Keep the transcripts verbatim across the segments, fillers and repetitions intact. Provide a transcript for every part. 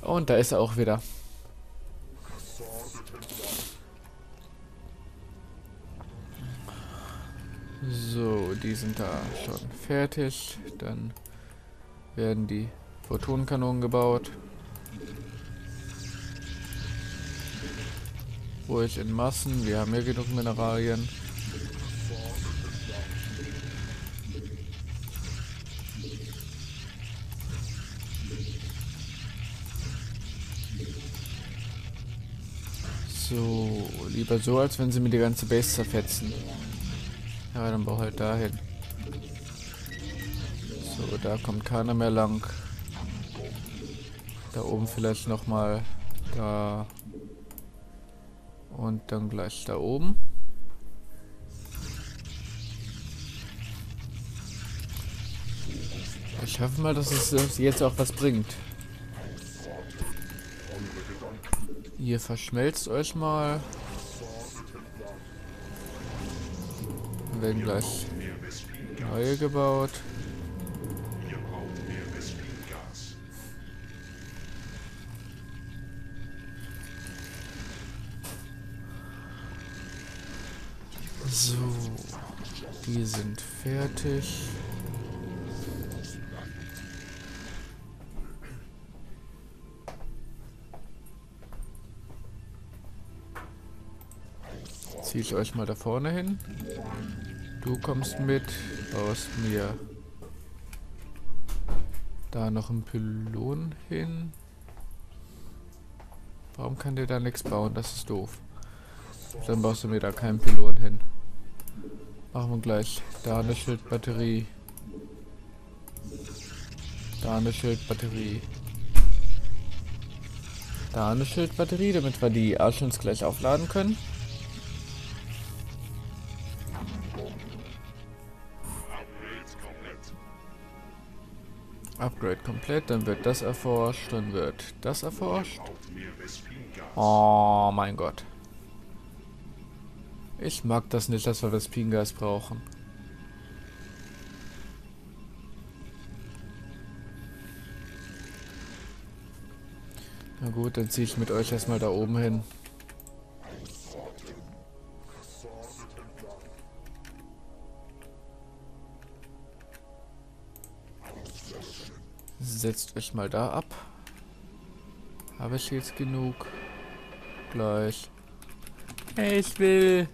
Und da ist er auch wieder. So, die sind da schon fertig. Dann werden die Photonenkanonen gebaut. Ruhig in Massen. Wir haben hier genug Mineralien. So, lieber so, als wenn sie mir die ganze Base zerfetzen. Ja, dann bau halt dahin. So, da kommt keiner mehr lang. Da oben vielleicht nochmal da. Und dann gleich da oben. Ich hoffe mal, dass es jetzt auch was bringt. Ihr verschmelzt euch mal. Dann werden gleich neue gebaut. So, die sind fertig. Ziehe ich euch mal da vorne hin. Du kommst mit, baust mir da noch ein Pylon hin. Warum kann der da nichts bauen? Das ist doof. Dann baust du mir da keinen Pylon hin. Machen wir gleich. Da eine Schildbatterie. Da eine Schildbatterie. Da eine Schildbatterie, damit wir die Arschens gleich aufladen können. Upgrade komplett, dann wird das erforscht, dann wird das erforscht. Oh mein Gott. Ich mag das nicht, dass wir Vespingas brauchen. Na gut, dann ziehe ich mit euch erstmal da oben hin. Setzt euch mal da ab. Habe ich jetzt genug? Gleich. Ich will.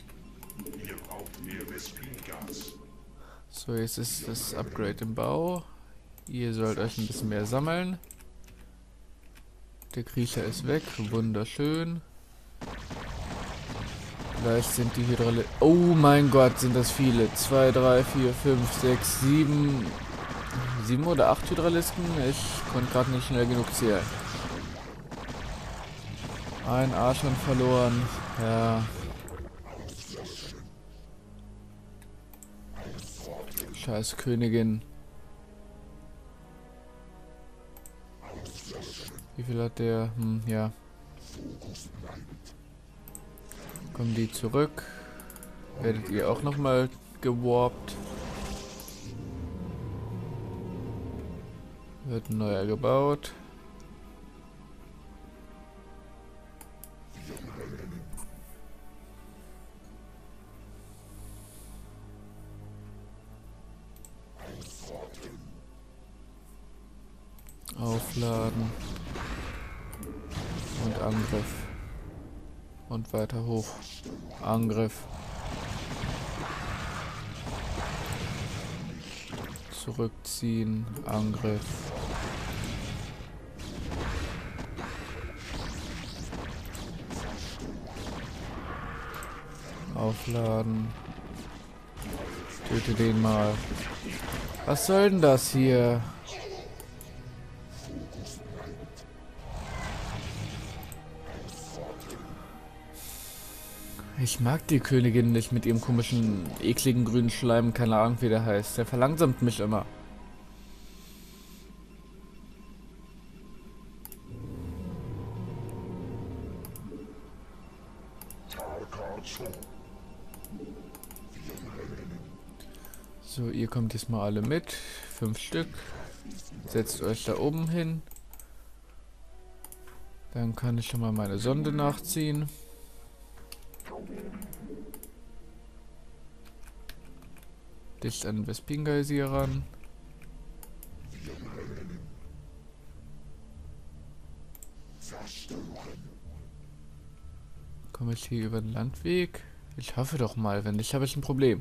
So, jetzt ist das Upgrade im Bau. Ihr sollt euch ein bisschen mehr sammeln. Der Kriecher ist weg. Wunderschön. Gleich sind die Hydralisten. Oh mein Gott, sind das viele. zwei, drei, vier, fünf, sechs, sieben. Sieben oder acht Hydralisten? Ich konnte gerade nicht schnell genug zählen. Ein A schon verloren. Ja. Scheiß Königin. Wie viel hat der? Hm, ja. Kommen die zurück? Werdet ihr auch nochmal gewarpt? Wird ein neuer gebaut. Aufladen. Und Angriff. Und weiter hoch. Angriff. Zurückziehen. Angriff. Aufladen. Töte den mal. Was soll denn das hier? Ich mag die Königin nicht mit ihrem komischen, ekligen grünen Schleim, keine Ahnung wie der heißt. Der verlangsamt mich immer. So, ihr kommt jetzt mal alle mit. Fünf Stück. Setzt euch da oben hin. Dann kann ich schon mal meine Sonde nachziehen. Dicht an Vespin-Geysir ran. Komme ich hier über den Landweg? Ich hoffe doch mal, wenn nicht, habe ich ein Problem.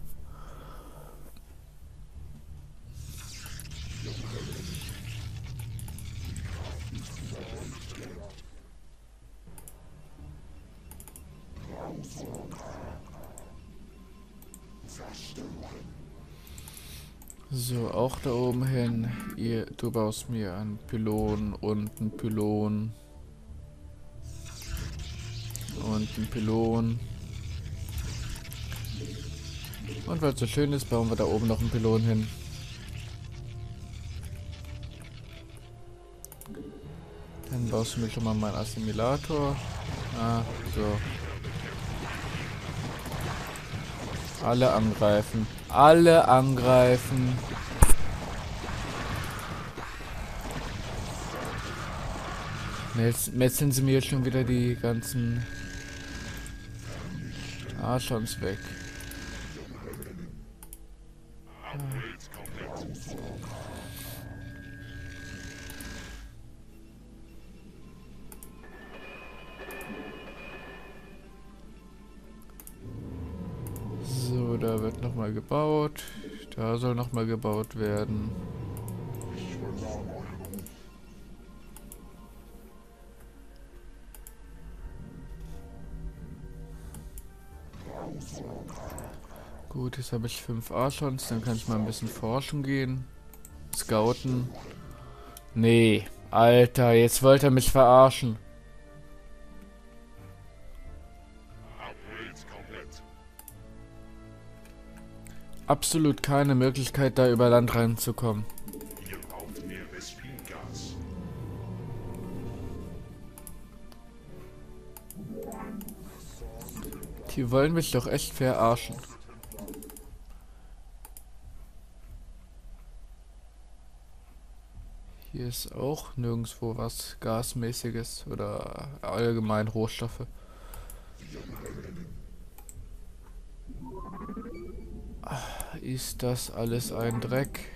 So, auch da oben hin. Ihr, du baust mir einen Pylon und einen Pylon. Und einen Pylon. Und weil es so schön ist, bauen wir da oben noch einen Pylon hin. Dann baust du mir schon mal meinen Assimilator. Ah, so. Alle angreifen. Alle angreifen. Jetzt metzeln sie mir jetzt schon wieder die ganzen Archons weg. So, da wird nochmal gebaut. Da soll nochmal gebaut werden. Gut, jetzt habe ich fünf Archons, dann kann ich mal ein bisschen forschen gehen. Scouten. Nee, Alter, jetzt wollte er mich verarschen. Absolut keine Möglichkeit, da über Land reinzukommen. Die wollen mich doch echt verarschen. Hier ist auch nirgendwo was Gasmäßiges oder allgemein Rohstoffe. Ist das alles ein Dreck?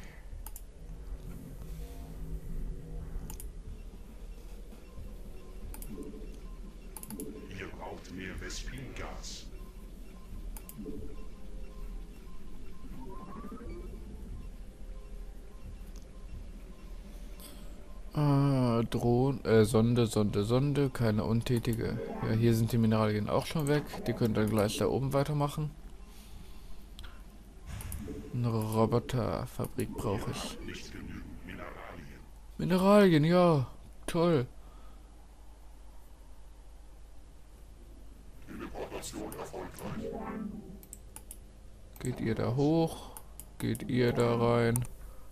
Ihr braucht mehr Vespin-Gas. Ah, Drohnen, äh, Sonde, Sonde, Sonde, keine untätige. Ja, hier sind die Mineralien auch schon weg. Die können dann gleich da oben weitermachen. Eine Roboterfabrik brauche ich. Nicht genügend Mineralien. Mineralien, ja, toll. Teleportation erfolgreich. Geht ihr da hoch? Geht ihr da rein?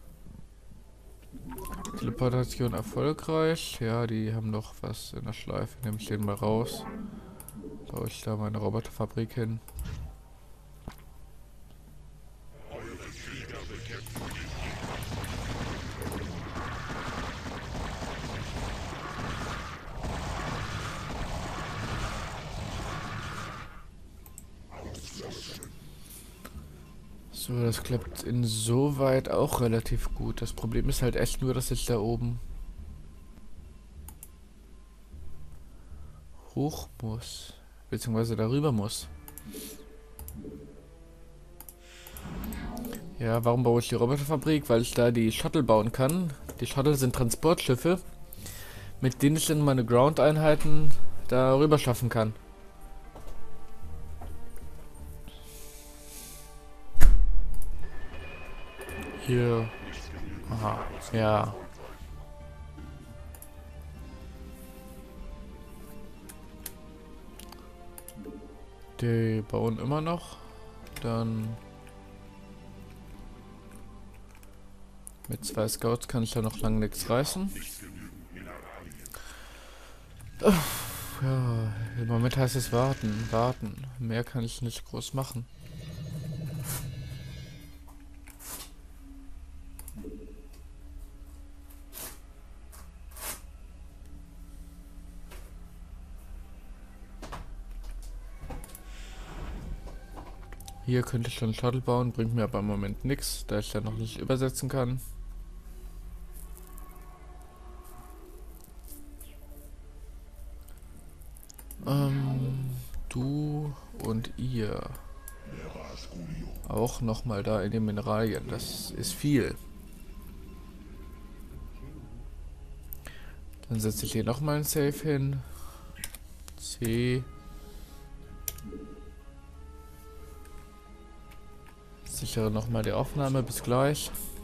Teleportation erfolgreich. Ja, die haben noch was in der Schleife. Nehme ich den mal raus. Baue ich da meine Roboterfabrik hin. Eure Krieger bekämpfen die So, das klappt insoweit auch relativ gut. Das Problem ist halt echt nur, dass ich da oben hoch muss. Beziehungsweise darüber muss. Ja, warum baue ich die Roboterfabrik? Weil ich da die Shuttle bauen kann. Die Shuttle sind Transportschiffe, mit denen ich dann meine Ground-Einheiten darüber schaffen kann. Hier. Aha, ja. Die bauen immer noch. Dann mit zwei Scouts kann ich ja noch lange nichts reißen. Ja, im Moment heißt es warten, warten. Mehr kann ich nicht groß machen. Hier könnte ich schon Shuttle bauen, bringt mir aber im Moment nichts, da ich ja noch nicht übersetzen kann. Ähm, du und ihr. Auch nochmal da in den Mineralien, das ist viel. Dann setze ich hier nochmal ein Safe hin. C. Sichere nochmal die Aufnahme, bis gleich.